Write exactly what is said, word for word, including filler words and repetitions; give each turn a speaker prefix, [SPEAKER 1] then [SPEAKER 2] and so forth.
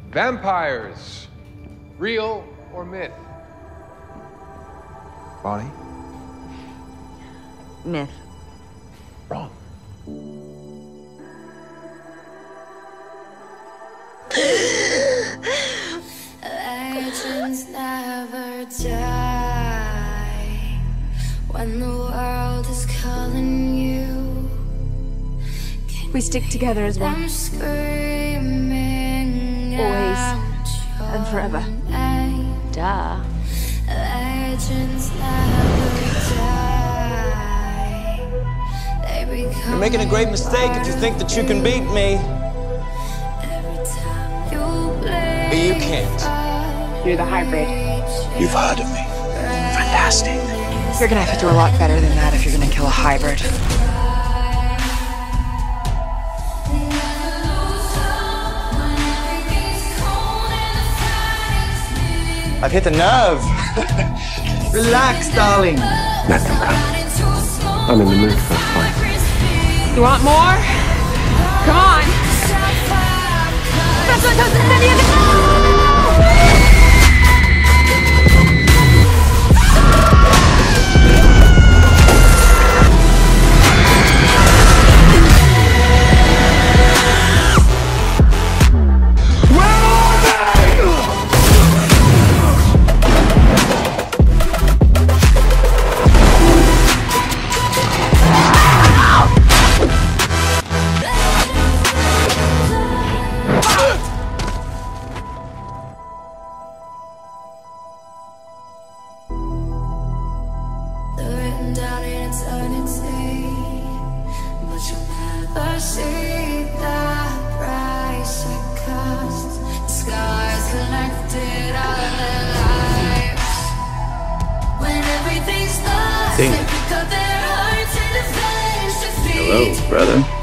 [SPEAKER 1] Vampires, real or myth?
[SPEAKER 2] Bonnie?
[SPEAKER 3] Myth.
[SPEAKER 2] Wrong.
[SPEAKER 4] Legends never die when the world is calling you. Can
[SPEAKER 3] We stick together as one.
[SPEAKER 4] them screaming
[SPEAKER 3] Always
[SPEAKER 4] out
[SPEAKER 3] and forever.
[SPEAKER 4] your name.
[SPEAKER 3] Duh.
[SPEAKER 4] Legends never die. They become
[SPEAKER 5] You're making a great mistake if you think that you can beat me.
[SPEAKER 4] every time you blink.
[SPEAKER 5] But you can't.
[SPEAKER 6] You're the hybrid.
[SPEAKER 5] You've heard of me. Fantastic.
[SPEAKER 6] You're gonna have to do a lot better than that if you're gonna kill a hybrid.
[SPEAKER 5] I've hit the nerve. Relax, darling.
[SPEAKER 2] Let them come. I'm in the mood for a fight.
[SPEAKER 6] You want more? Come on!
[SPEAKER 4] Written down in eternity, but you'll never see the price it costs. The scars collected all their lives. When everything's lost,
[SPEAKER 2] Sing.
[SPEAKER 4] they pick up their hearts and face defeat.
[SPEAKER 2] Hello, brother.